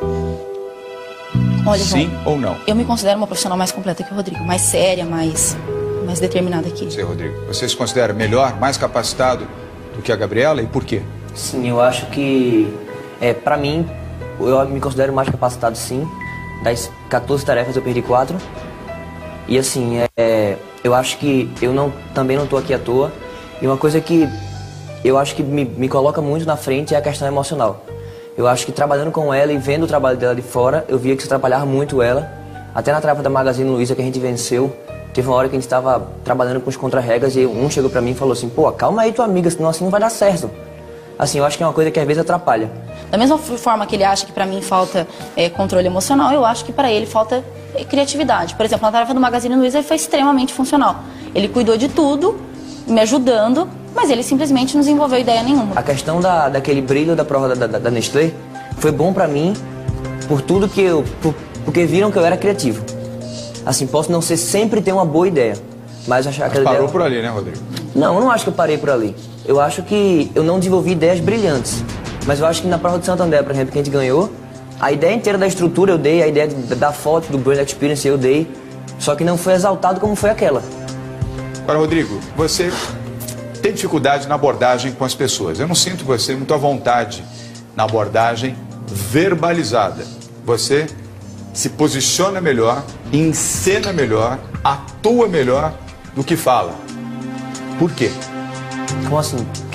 Olha, sim ou não? Eu me considero uma profissional mais completa que o Rodrigo. Mais séria, mais determinada aqui. Você, Rodrigo, você se considera melhor, mais capacitado do que a Gabriela e por quê? Sim, eu acho que, pra mim, eu me considero mais capacitado sim. Das 14 tarefas eu perdi 4. E assim, eu acho que eu também não estou aqui à toa. E uma coisa que eu acho que me coloca muito na frente é a questão emocional. Eu acho que trabalhando com ela e vendo o trabalho dela de fora, eu via que isso atrapalhava muito ela. Até na tarefa da Magazine Luiza que a gente venceu, teve uma hora que a gente estava trabalhando com os contra-regas e um chegou pra mim e falou assim: pô, calma aí tua amiga, senão assim não vai dar certo. Assim, eu acho que é uma coisa que às vezes atrapalha. Da mesma forma que ele acha que pra mim falta controle emocional, eu acho que pra ele falta criatividade. Por exemplo, na tarefa do Magazine Luiza ele foi extremamente funcional. Ele cuidou de tudo, me ajudando, mas ele simplesmente não desenvolveu ideia nenhuma. A questão daquele brilho da prova da Nestlé foi bom pra mim por tudo que porque viram que eu era criativo. Assim, posso não sempre ter uma boa ideia, mas achar que parou por ali, né, Rodrigo? Não, eu não acho que eu parei por ali. Eu acho que eu não desenvolvi ideias brilhantes. Mas eu acho que na prova de Santander, por exemplo, que a gente ganhou, a ideia inteira da estrutura eu dei, a ideia da foto, do Brand Experience eu dei, só que não foi exaltado como foi aquela. Agora, Rodrigo, você tem dificuldade na abordagem com as pessoas. Eu não sinto você muito à vontade na abordagem verbalizada. Você se posiciona melhor, encena melhor, atua melhor do que fala. Por quê? Como assim?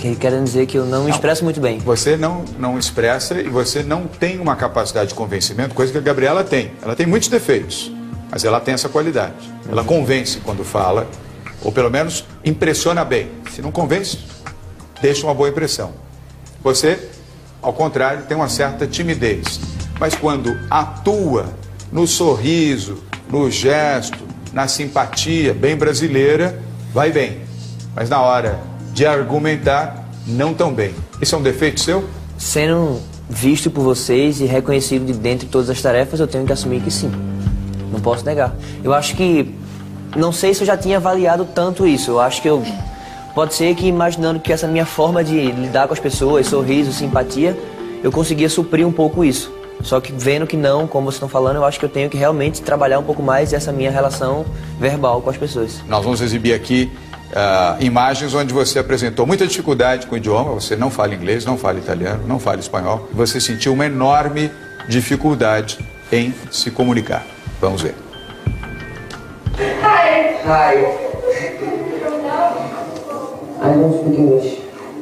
Querendo dizer que eu não me expresso muito bem. Você não expressa e você não tem uma capacidade de convencimento, coisa que a Gabriela tem. Ela tem muitos defeitos, mas ela tem essa qualidade. Ela convence quando fala, ou pelo menos impressiona bem. Se não convence, deixa uma boa impressão. Você, ao contrário, tem uma certa timidez. Mas quando atua no sorriso, no gesto, na simpatia bem brasileira, vai bem. Mas na hora de argumentar, não tão bem. Isso é um defeito seu? Sendo visto por vocês e reconhecido de dentro de todas as tarefas, eu tenho que assumir que sim. Não posso negar. Eu acho que... Não sei se eu já tinha avaliado tanto isso. Eu acho que eu... Pode ser que imaginando que essa minha forma de lidar com as pessoas, sorriso, simpatia, eu conseguia suprir um pouco isso. Só que vendo que não, como vocês estão falando, eu acho que eu tenho que realmente trabalhar um pouco mais essa minha relação verbal com as pessoas. Nós vamos exibir aqui imagens onde você apresentou muita dificuldade com o idioma, você não fala inglês, não fala italiano, não fala espanhol, e você sentiu uma enorme dificuldade em se comunicar. Vamos ver. Hi. I don't speak English.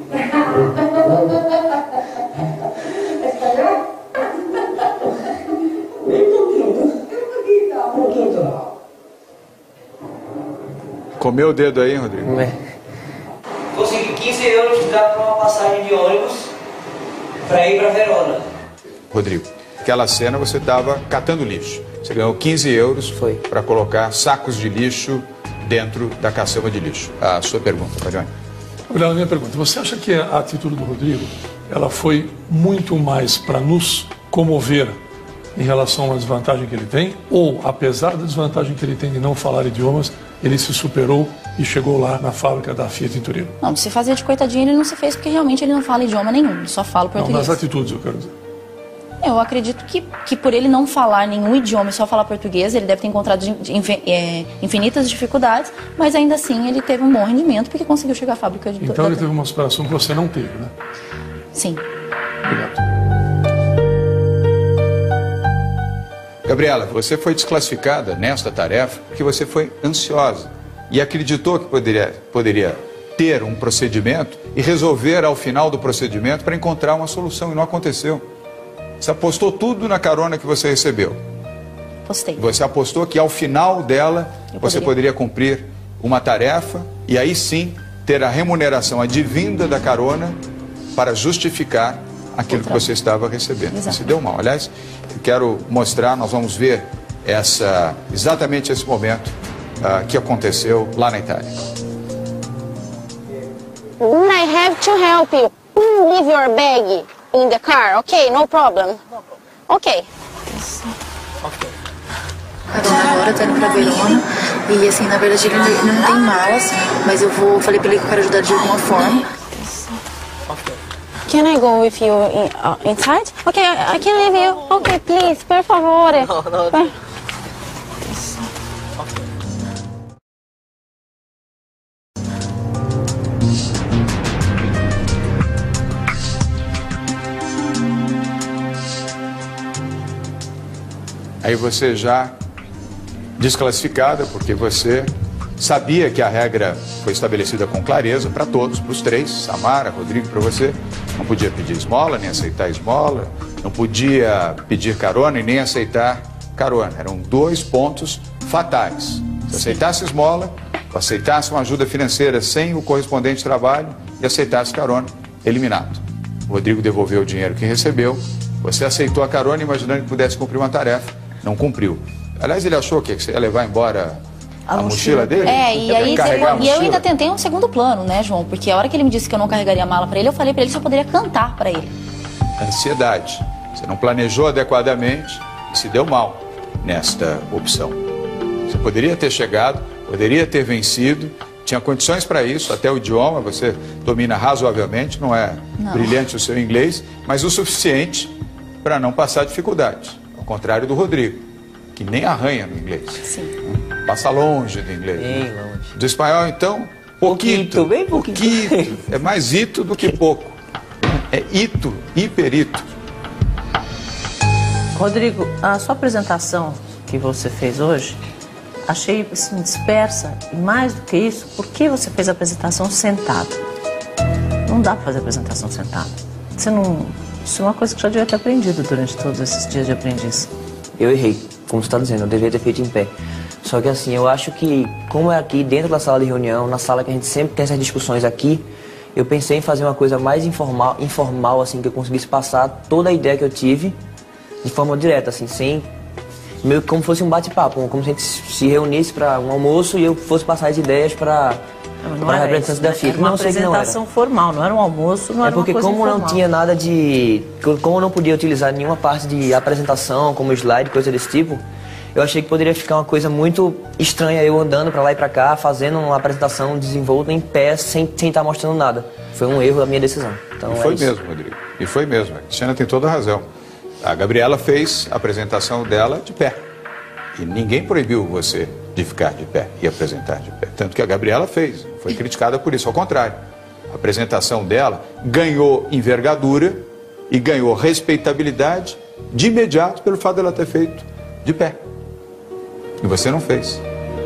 Comeu o dedo aí, Rodrigo? Consegui 15 euros para uma passagem de ônibus para ir para Verona. Rodrigo, aquela cena você estava catando lixo. Você ganhou 15 euros para colocar sacos de lixo dentro da caçamba de lixo. A sua pergunta, Mariane. Olha, a minha pergunta. Você acha que a atitude do Rodrigo ela foi muito mais para nos comover em relação à desvantagem que ele tem? Ou, apesar da desvantagem que ele tem de não falar idiomas, ele se superou e chegou lá na fábrica da Fiat em Torino? Não, de se fazer de coitadinho ele não se fez porque realmente ele não fala idioma nenhum, ele só fala português. Não, nas atitudes eu quero dizer. Eu acredito que por ele não falar nenhum idioma e só falar português, ele deve ter encontrado infinitas dificuldades, mas ainda assim ele teve um bom rendimento porque conseguiu chegar à fábrica de... Então ele teve uma superação que você não teve, né? Sim. Obrigado. Gabriela, você foi desclassificada nesta tarefa porque você foi ansiosa e acreditou que poderia ter um procedimento e resolver ao final do procedimento para encontrar uma solução, e não aconteceu. Você apostou tudo na carona que você recebeu. Postei. Você apostou que ao final dela você poderia cumprir uma tarefa e aí sim ter a remuneração advinda da carona para justificar aquilo que você estava recebendo. Exato. Se deu mal. Aliás, eu quero mostrar, nós vamos ver exatamente esse momento que aconteceu lá na Itália. I have to help you. Leave your bag in the car, okay? No problem. Okay. A dona agora tá indo pra Verona e assim, na verdade ele não tem malas, mas falei pra ele que eu quero ajudar de alguma forma. Can I go with you inside? Okay, I can leave you. Okay, please, per favore. No. Aí você já desclassificada, porque você sabia que a regra foi estabelecida com clareza para todos, para os três, Samara, Rodrigo, para você. Não podia pedir esmola, nem aceitar esmola, não podia pedir carona e nem aceitar carona. Eram 2 pontos fatais. Se aceitasse esmola, aceitasse uma ajuda financeira sem o correspondente trabalho e aceitasse carona, eliminado. O Rodrigo devolveu o dinheiro que recebeu, você aceitou a carona imaginando que pudesse cumprir uma tarefa, não cumpriu. Aliás, ele achou que você ia levar embora a mochila dele? E aí eu ainda tentei um segundo plano, né, João? Porque a hora que ele me disse que eu não carregaria a mala para ele, eu falei para ele se eu poderia cantar para ele. Ansiedade. Você não planejou adequadamente e se deu mal nesta opção. Você poderia ter chegado, poderia ter vencido, tinha condições para isso, até o idioma você domina razoavelmente, não é brilhante o seu inglês, mas o suficiente para não passar dificuldade. Ao contrário do Rodrigo, que nem arranha no inglês. Sim. Passa longe do inglês. Bem longe. Do espanhol, então, pouquito. Bem pouquinho. É mais ito do que pouco. É ito, hiperito. Rodrigo, a sua apresentação que você fez hoje, achei assim, dispersa. E mais do que isso, por que você fez a apresentação sentado? não dá para fazer apresentação sentado. Isso é uma coisa que eu já devia ter aprendido durante todos esses dias de aprendiz. Eu errei, como você está dizendo, eu deveria ter feito em pé. Só que assim, eu acho que, como é aqui dentro da sala de reunião, na sala que a gente sempre tem essas discussões aqui, eu pensei em fazer uma coisa mais informal assim, que eu conseguisse passar toda a ideia que eu tive de forma direta, assim, sem... meio que como fosse um bate-papo, como se a gente se reunisse para um almoço e eu fosse passar as ideias para a representante da FIA. Era uma apresentação formal, não era um almoço, não era uma coisa porque como informal. não tinha nada de... Como eu não podia utilizar nenhuma parte de apresentação, como slide, coisa desse tipo, eu achei que poderia ficar uma coisa muito estranha eu andando para lá e para cá, fazendo uma apresentação desenvolta em pé, sem estar mostrando nada. Foi um erro da minha decisão. Então, e foi mesmo, Rodrigo. E foi mesmo. A Cristiana tem toda a razão. A Gabriela fez a apresentação dela de pé. E ninguém proibiu você de ficar de pé e apresentar de pé. Tanto que a Gabriela fez. Foi criticada por isso. Ao contrário, a apresentação dela ganhou envergadura e ganhou respeitabilidade de imediato pelo fato dela ter feito de pé. E você não fez.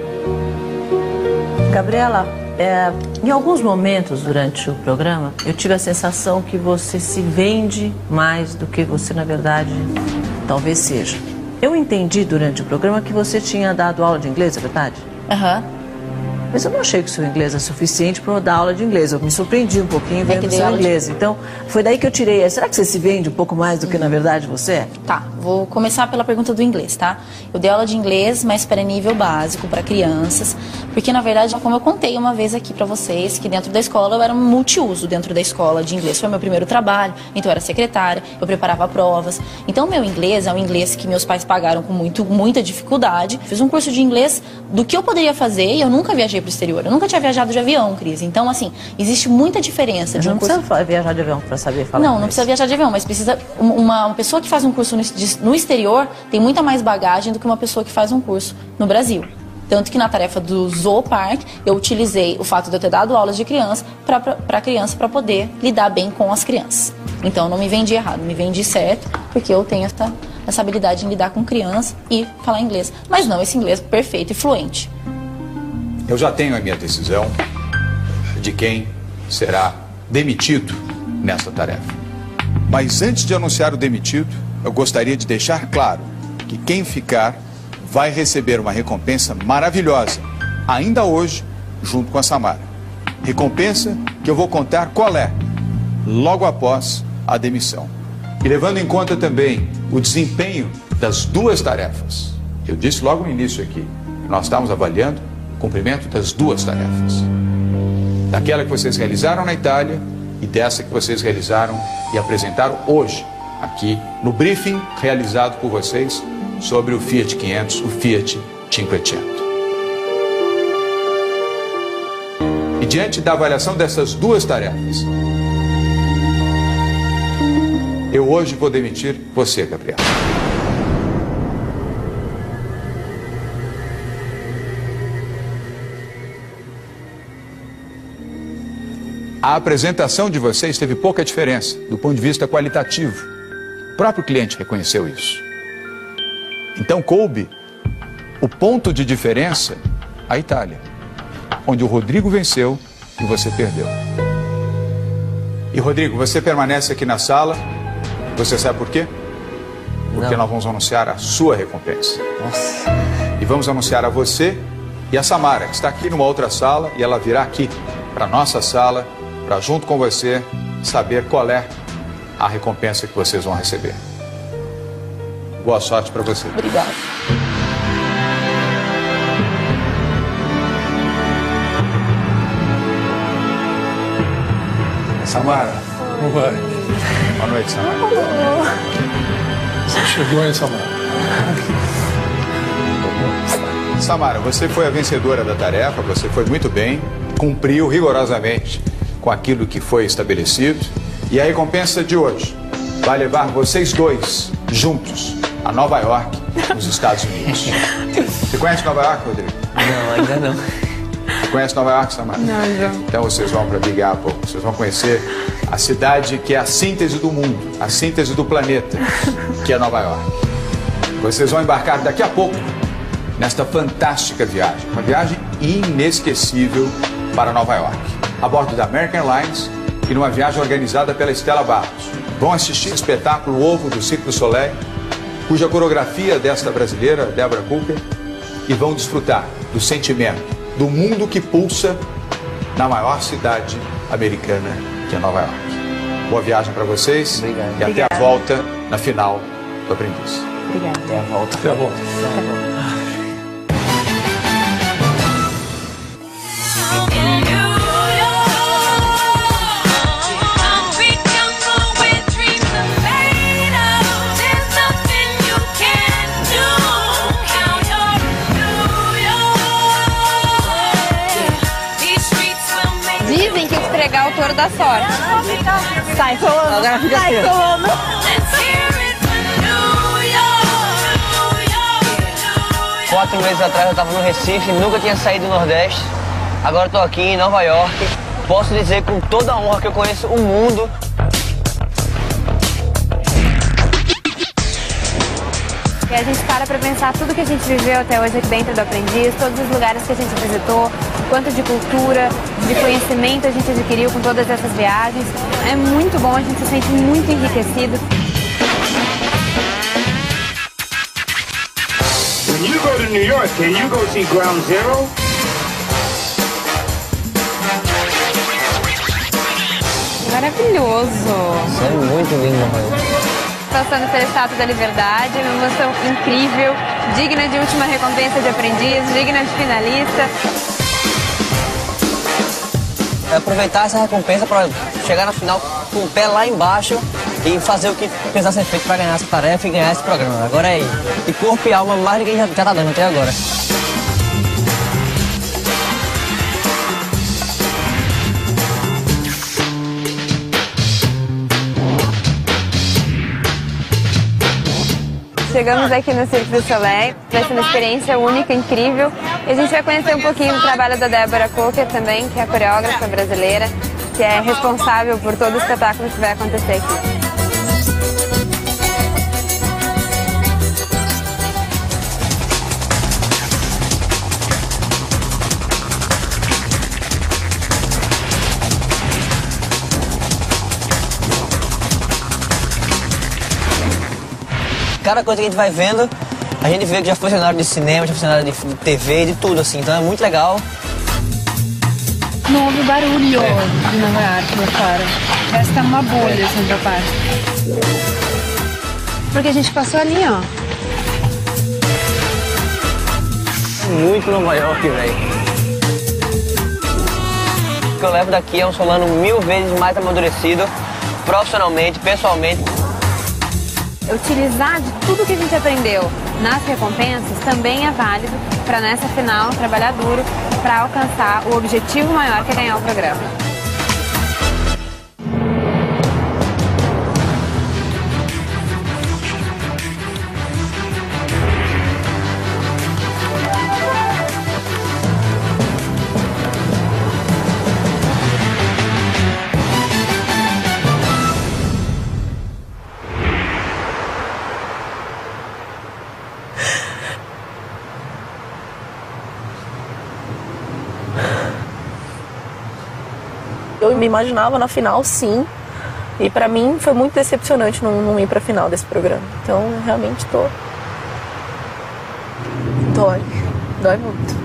Gabriela, em alguns momentos durante o programa, eu tive a sensação que você se vende mais do que você, na verdade, talvez seja. Eu entendi durante o programa que você tinha dado aula de inglês, é verdade? Aham. Mas eu não achei que o seu inglês é suficiente para eu dar aula de inglês. Eu me surpreendi um pouquinho vendo o seu inglês. Então, foi daí que eu tirei. Será que você se vende um pouco mais do que, na verdade, você é? Tá, vou começar pela pergunta do inglês, tá? Eu dei aula de inglês, mas para nível básico, para crianças. Porque, na verdade, como eu contei uma vez aqui para vocês, que dentro da escola eu era um multiuso dentro da escola de inglês. Foi meu primeiro trabalho, então eu era secretária, eu preparava provas. Então, meu inglês é um inglês que meus pais pagaram com muita dificuldade. Fiz um curso de inglês do que eu poderia fazer e eu nunca viajei para o exterior. Eu nunca tinha viajado de avião, Cris. Então, assim, existe muita diferença. Não precisa viajar de avião para saber falar inglês. Não precisa viajar de avião, mas precisa... Uma pessoa que faz um curso no exterior tem muita mais bagagem do que uma pessoa que faz um curso no Brasil. Tanto que na tarefa do Zoopark, eu utilizei o fato de eu ter dado aulas de criança para criança para poder lidar bem com as crianças. Então, não me vendi errado, me vendi certo, porque eu tenho essa habilidade em lidar com criança e falar inglês. Mas não esse inglês perfeito e fluente. Eu já tenho a minha decisão de quem será demitido nessa tarefa. Mas antes de anunciar o demitido, eu gostaria de deixar claro que quem ficar vai receber uma recompensa maravilhosa, ainda hoje, junto com a Samara. Recompensa que eu vou contar qual é, logo após a demissão. E levando em conta também o desempenho das duas tarefas. Eu disse logo no início aqui, nós estamos avaliando o cumprimento das duas tarefas. Daquela que vocês realizaram na Itália e dessa que vocês realizaram e apresentaram hoje, aqui no briefing realizado por vocês sobre o Fiat 500, o Fiat 500. E diante da avaliação dessas duas tarefas, eu hoje vou demitir você, Gabriela. A apresentação de vocês teve pouca diferença do ponto de vista qualitativo. O próprio cliente reconheceu isso. Então coube o ponto de diferença à Itália, onde o Rodrigo venceu e você perdeu. E Rodrigo, você permanece aqui na sala. Você sabe por quê? Porque nós vamos anunciar a sua recompensa. Nossa. E vamos anunciar a você e a Samara, que está aqui numa outra sala, e ela virá aqui para a nossa sala, para junto com você saber qual é a recompensa que vocês vão receber. Boa sorte para você. Obrigada. Samara. Como vai? Boa noite, Samara. Você chegou, hein, Samara? Samara, você foi a vencedora da tarefa, você foi muito bem, cumpriu rigorosamente com aquilo que foi estabelecido. E a recompensa de hoje vai levar vocês dois juntos a Nova York, nos Estados Unidos. Você conhece Nova York, Rodrigo? Não, ainda não. Você conhece Nova York, Samara? Não, já. Então vocês vão para Big Apple, vocês vão conhecer a cidade que é a síntese do mundo, a síntese do planeta, que é Nova York. Vocês vão embarcar daqui a pouco nesta fantástica viagem, uma viagem inesquecível para Nova York, a bordo da American Airlines e numa viagem organizada pela Estela Barros. Vão assistir o espetáculo Ovo do Cirque du Soleil, cuja coreografia desta brasileira, Deborah Cooper, e vão desfrutar do sentimento do mundo que pulsa na maior cidade americana, que é Nova York. Boa viagem para vocês. Obrigado. E até a volta na final do Aprendiz. Obrigada. Até a volta. Até a volta. Dizem que esfregar o touro dá sorte. Sai colando. Agora fica Sai assim. colando. 4 meses atrás eu estava no Recife, nunca tinha saído do Nordeste. Agora estou aqui em Nova York. Posso dizer com toda a honra que eu conheço o mundo. E a gente para pensar tudo que a gente viveu até hoje aqui dentro do Aprendiz, todos os lugares que a gente visitou, quanto de cultura, de conhecimento a gente adquiriu com todas essas viagens. É muito bom, a gente se sente muito enriquecido. When you go to New York, can you go see Ground Zero? Maravilhoso! Isso é muito lindo, Nova York. Passando pela Estátua da Liberdade, uma emoção incrível, digna de última recompensa de aprendiz, digna de finalista. É aproveitar essa recompensa para chegar na final com o pé lá embaixo e fazer o que precisar ser feito para ganhar essa tarefa e ganhar esse programa. Agora é de corpo e alma, mais ninguém já tá dando até agora. Chegamos aqui no Cirque du Soleil, vai ser uma experiência única, incrível. E a gente vai conhecer um pouquinho do trabalho da Deborah Cooper também, que é a coreógrafa brasileira, que é responsável por todo o espetáculo que vai acontecer aqui. Cada coisa que a gente vai vendo, a gente vê que já foi cenário de cinema, já foi cenário de TV, de tudo assim, então é muito legal. Não houve barulho de Nova York, meu cara. Parece que tá numa bolha, assim, pra parte. Porque a gente passou ali, ó. Muito Nova York, velho. O que eu levo daqui é um Solano 1000 vezes mais amadurecido, profissionalmente, pessoalmente. Utilizar de tudo que a gente aprendeu nas recompensas também é válido para nessa final trabalhar duro para alcançar o objetivo maior que é ganhar o programa. Eu me imaginava na final, sim. E pra mim foi muito decepcionante não ir pra final desse programa. Então, realmente dói muito.